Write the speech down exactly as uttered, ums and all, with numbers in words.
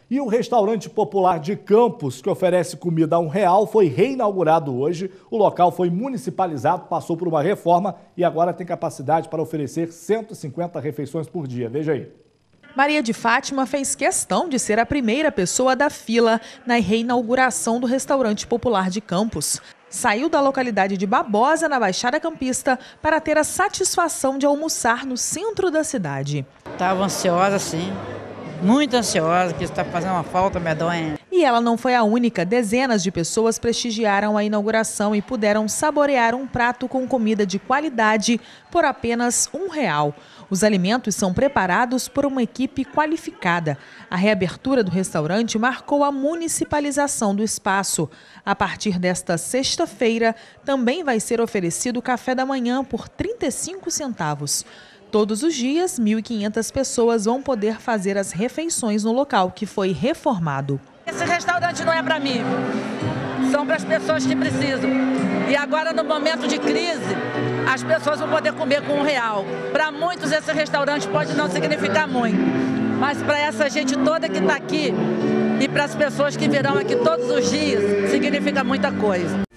E o restaurante popular de Campos, que oferece comida a um real, foi reinaugurado hoje. O local foi municipalizado, passou por uma reforma e agora tem capacidade para oferecer cento e cinquenta refeições por dia. Veja aí. Maria de Fátima fez questão de ser a primeira pessoa da fila na reinauguração do restaurante popular de Campos. Saiu da localidade de Babosa, na Baixada Campista, para ter a satisfação de almoçar no centro da cidade. Estava ansiosa, sim. Muito ansiosa, que está fazendo uma falta medonha. E ela não foi a única. Dezenas de pessoas prestigiaram a inauguração e puderam saborear um prato com comida de qualidade por apenas um real. Os alimentos são preparados por uma equipe qualificada. A reabertura do restaurante marcou a municipalização do espaço. A partir desta sexta-feira, também vai ser oferecido café da manhã por trinta e cinco centavos. Todos os dias, mil e quinhentas pessoas vão poder fazer as refeições no local que foi reformado. Esse restaurante não é para mim, são para as pessoas que precisam. E agora, no momento de crise, as pessoas vão poder comer com um real. Para muitos, esse restaurante pode não significar muito, mas para essa gente toda que está aqui e para as pessoas que virão aqui todos os dias, significa muita coisa.